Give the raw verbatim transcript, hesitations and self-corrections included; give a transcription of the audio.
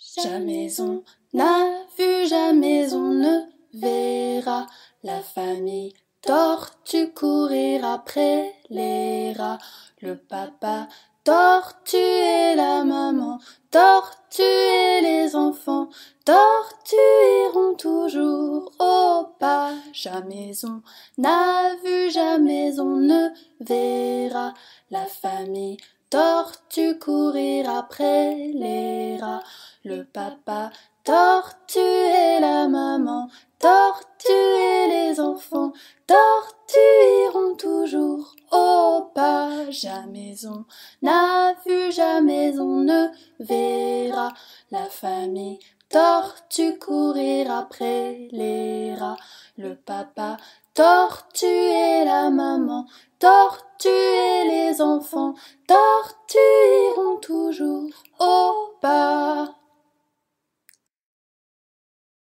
Jamais on n'a vu, jamais on ne verra la famille tortue courir après les rats. Le papa tortue et la maman tortue et les enfants tortues iront toujours au pas. Jamais on n'a vu, jamais on ne verra la famille tortue courir après les rats. Le papa tortue et la maman tortue et les enfants tortues iront toujours au pas. Jamais on n'a vu, jamais on ne verra la famille tortue courir après les rats. Le papa tortue et la maman tortue et les enfants tortues iront toujours au